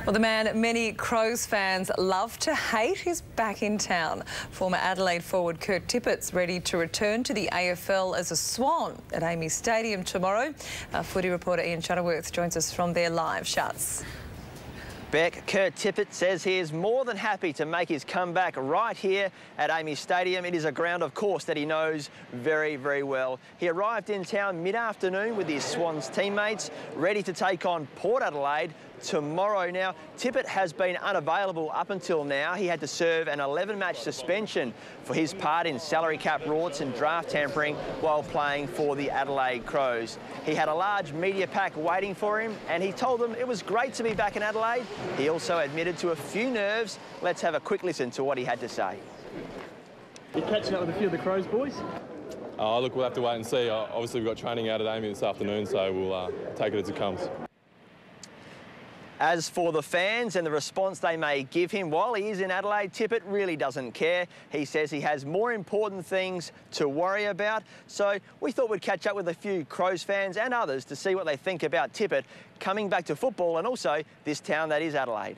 Well, the man many Crows fans love to hate is back in town. Former Adelaide forward Kurt Tippett's ready to return to the AFL as a Swan at AAMI Stadium tomorrow. Our footy reporter Ian Shuttleworth joins us from there live. Shuts. Beck, Kurt Tippett says he is more than happy to make his comeback right here at AAMI Stadium. It is a ground, of course, that he knows very, very well. He arrived in town mid-afternoon with his Swans teammates, ready to take on Port Adelaide tomorrow. Now, Tippett has been unavailable up until now. He had to serve an 11-match suspension for his part in salary cap rorts and draft tampering while playing for the Adelaide Crows. He had a large media pack waiting for him, and he told them it was great to be back in Adelaide. He also admitted to a few nerves. Let's have a quick listen to what he had to say. You're catching up with a few of the Crows boys? Look, we'll have to wait and see. Obviously, we've got training out at AAMI this afternoon, so we'll take it as it comes. As for the fans and the response they may give him while he is in Adelaide, Tippett really doesn't care. He says he has more important things to worry about. So we thought we'd catch up with a few Crows fans and others to see what they think about Tippett coming back to football and also this town that is Adelaide.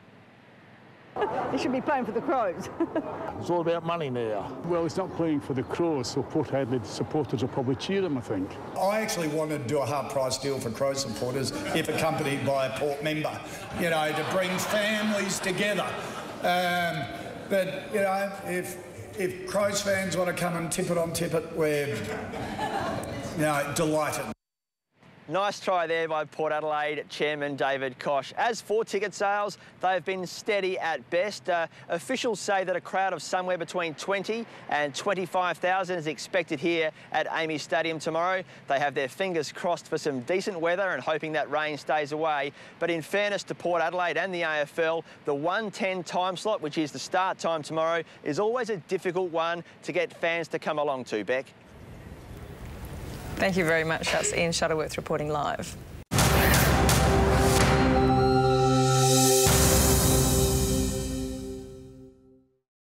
He should be playing for the Crows. It's all about money now. Well, he's not playing for the Crows, so Port Adelaide supporters will probably cheer him, I think. I actually wanted to do a half-price deal for Crows supporters if accompanied by a Port member, you know, to bring families together. But, you know, if Crows fans want to come and tip it on Tippett, we're, you know, delighted. Nice try there by Port Adelaide Chairman David Koch. As for ticket sales, they've been steady at best. Officials say that a crowd of somewhere between 20 and 25,000 is expected here at AAMI Stadium tomorrow. They have their fingers crossed for some decent weather and hoping that rain stays away. But in fairness to Port Adelaide and the AFL, the 1:10 time slot, which is the start time tomorrow, is always a difficult one to get fans to come along to, Beck. Thank you very much. That's Ian Shuttleworth reporting live.